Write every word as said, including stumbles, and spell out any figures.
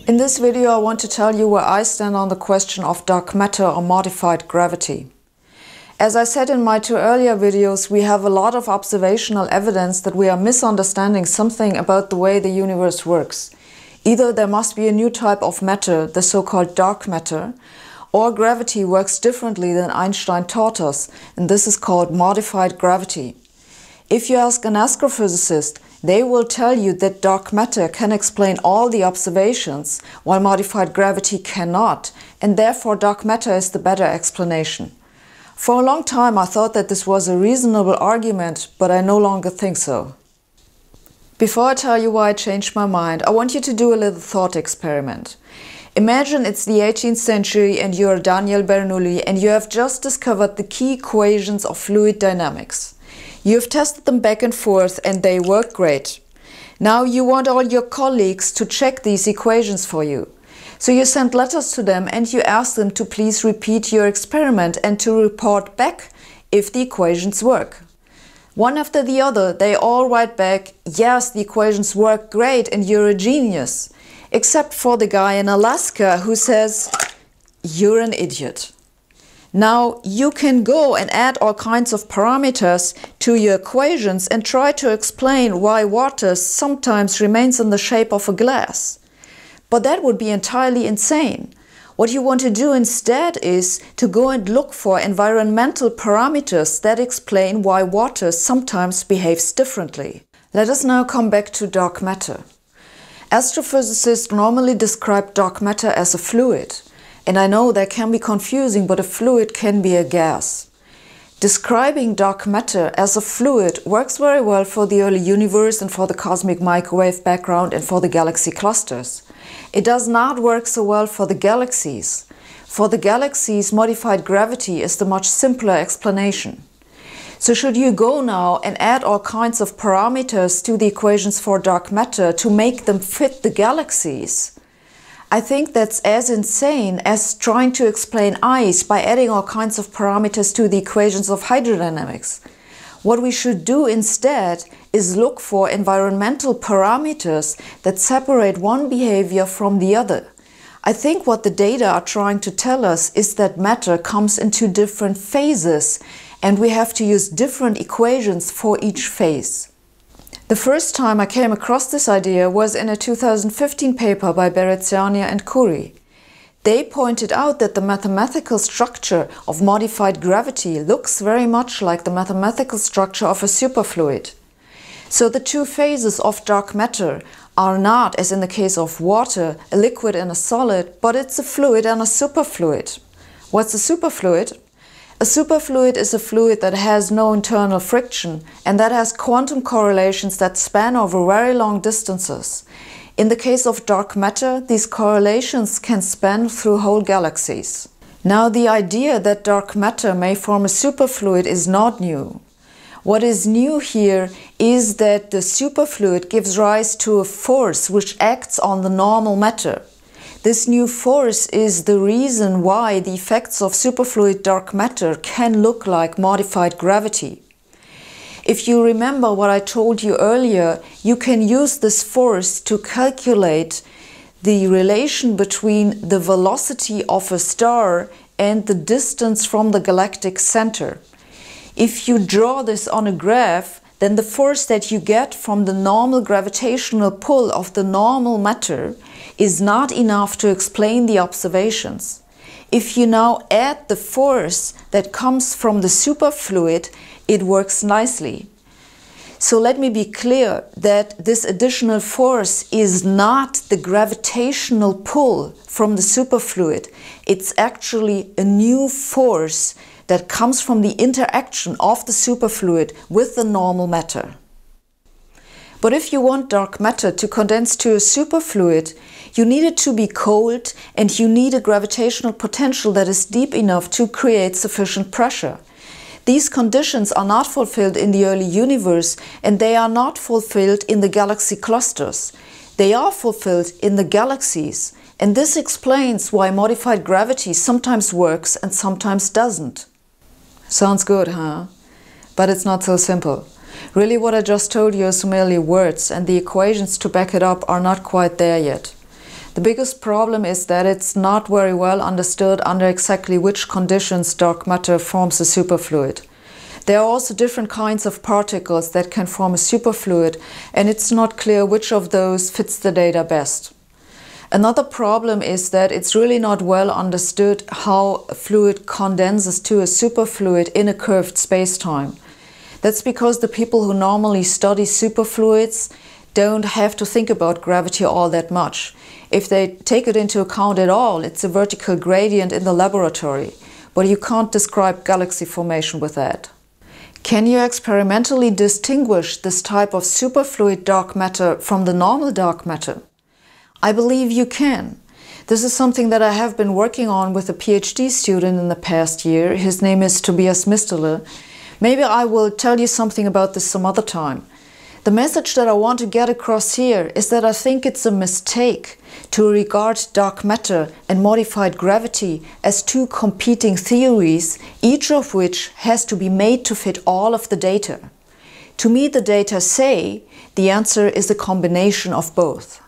In this video I want to tell you where I stand on the question of dark matter or modified gravity. As I said in my two earlier videos, we have a lot of observational evidence that we are misunderstanding something about the way the universe works. Either there must be a new type of matter, the so-called dark matter, or gravity works differently than Einstein taught us, and this is called modified gravity. If you ask an astrophysicist, they will tell you that dark matter can explain all the observations, while modified gravity cannot, and therefore dark matter is the better explanation. For a long time I thought that this was a reasonable argument, but I no longer think so. Before I tell you why I changed my mind, I want you to do a little thought experiment. Imagine it's the eighteenth century and you're Daniel Bernoulli and you have just discovered the key equations of fluid dynamics. You've tested them back and forth and they work great. Now you want all your colleagues to check these equations for you. So you send letters to them and you ask them to please repeat your experiment and to report back if the equations work. One after the other, they all write back, yes, the equations work great and you're a genius. Except for the guy in Alaska who says, you're an idiot. Now you can go and add all kinds of parameters to your equations and try to explain why water sometimes remains in the shape of a glass. But that would be entirely insane. What you want to do instead is to go and look for environmental parameters that explain why water sometimes behaves differently. Let us now come back to dark matter. Astrophysicists normally describe dark matter as a fluid. And I know that can be confusing, but a fluid can be a gas. Describing dark matter as a fluid works very well for the early universe and for the cosmic microwave background and for the galaxy clusters. It does not work so well for the galaxies. For the galaxies, modified gravity is the much simpler explanation. So should you go now and add all kinds of parameters to the equations for dark matter to make them fit the galaxies? I think that's as insane as trying to explain ice by adding all kinds of parameters to the equations of hydrodynamics. What we should do instead is look for environmental parameters that separate one behavior from the other. I think what the data are trying to tell us is that matter comes into different phases and we have to use different equations for each phase. The first time I came across this idea was in a two thousand fifteen paper by Bereziania and Curie. They pointed out that the mathematical structure of modified gravity looks very much like the mathematical structure of a superfluid. So the two phases of dark matter are not, as in the case of water, a liquid and a solid, but it's a fluid and a superfluid. What's a superfluid? A superfluid is a fluid that has no internal friction and that has quantum correlations that span over very long distances. In the case of dark matter, these correlations can span through whole galaxies. Now, the idea that dark matter may form a superfluid is not new. What is new here is that the superfluid gives rise to a force which acts on the normal matter. This new force is the reason why the effects of superfluid dark matter can look like modified gravity. If you remember what I told you earlier, you can use this force to calculate the relation between the velocity of a star and the distance from the galactic center. If you draw this on a graph, then the force that you get from the normal gravitational pull of the normal matter is not enough to explain the observations. If you now add the force that comes from the superfluid, it works nicely. So let me be clear that this additional force is not the gravitational pull from the superfluid. It's actually a new force that comes from the interaction of the superfluid with the normal matter. But if you want dark matter to condense to a superfluid, you need it to be cold and you need a gravitational potential that is deep enough to create sufficient pressure. These conditions are not fulfilled in the early universe and they are not fulfilled in the galaxy clusters. They are fulfilled in the galaxies, and this explains why modified gravity sometimes works and sometimes doesn't. Sounds good, huh? But it's not so simple. Really, what I just told you is merely words, and the equations to back it up are not quite there yet. The biggest problem is that it's not very well understood under exactly which conditions dark matter forms a superfluid. There are also different kinds of particles that can form a superfluid, and it's not clear which of those fits the data best. Another problem is that it's really not well understood how a fluid condenses to a superfluid in a curved spacetime. That's because the people who normally study superfluids don't have to think about gravity all that much. If they take it into account at all, it's a vertical gradient in the laboratory, but you can't describe galaxy formation with that. Can you experimentally distinguish this type of superfluid dark matter from the normal dark matter? I believe you can. This is something that I have been working on with a PhD student in the past year. His name is Tobias Misterle. Maybe I will tell you something about this some other time. The message that I want to get across here is that I think it's a mistake to regard dark matter and modified gravity as two competing theories, each of which has to be made to fit all of the data. To me, the data say the answer is a combination of both.